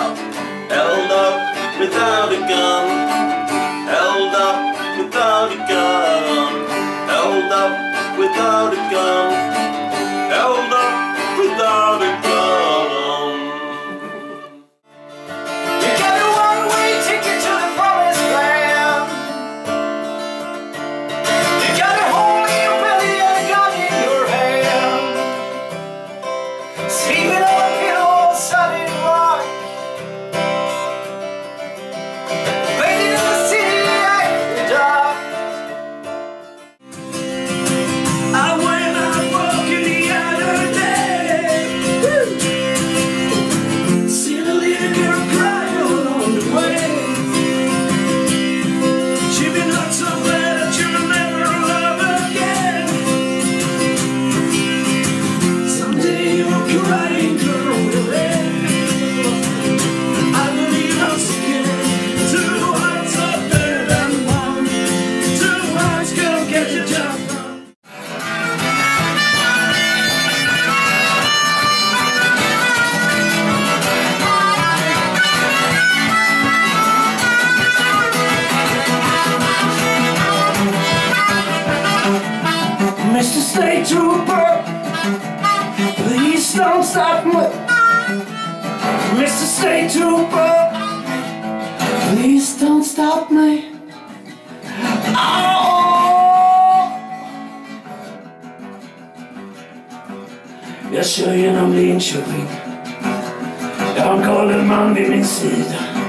held up without a gun, held up without a gun, held up without a gun, held up without a gun. You got a one-way ticket to the promised land. You got a hole in your belly and a gun in your hand. Sleeping on a pillow of solid rock, waiting in the city after dark. I went out walking the other day, seen a little girl cry along the way. She'd been hurt so bad that she'll never love again. Someday you'll crying girl will end. I believe once again, two hearts are better than one. Two hearts gonna get the job done. Mr. State Trooper, please don't stop me. Mr. State Trooper, please don't stop me. Oh! Jag kör genom Linköping. Jag har en galen man vid min sida.